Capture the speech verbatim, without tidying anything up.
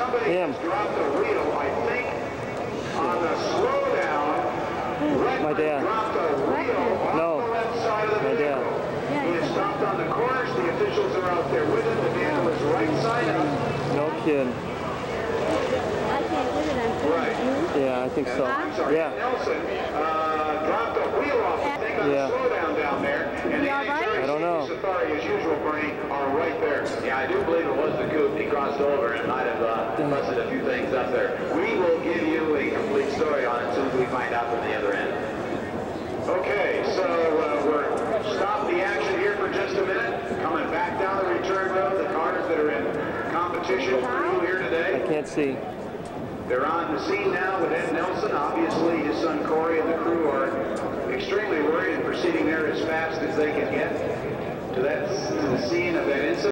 Him. Dropped the wheel, I think, on the slowdown. My dad. Dropped the wheel No. on the left side of the My vehicle. dad. He has stopped on the corners. The officials are out there with him. The vehicle is right side up. No kidding. I can't get it. I'm Right. Yeah, I think so. I'm sorry, Yeah. Nelson uh, dropped the wheel off, I think, on Yeah. the slowdown down there. And the all right? I don't know. Safari, as usual, Bernie, are right there. Yeah, I do believe it was the coupe. He crossed over and might have uh, busted a few things up there. We will give you a complete story on it as soon as we find out from the other end. Okay, so uh, we're stopped the action here for just a minute. Coming back down the return road, the cars that are in competition for you here I today. can't see. They're on the scene now with Ed Nelson. Obviously, his son Corey and the crew are extremely worried and proceeding there as fast as they can get to that to the scene of that incident.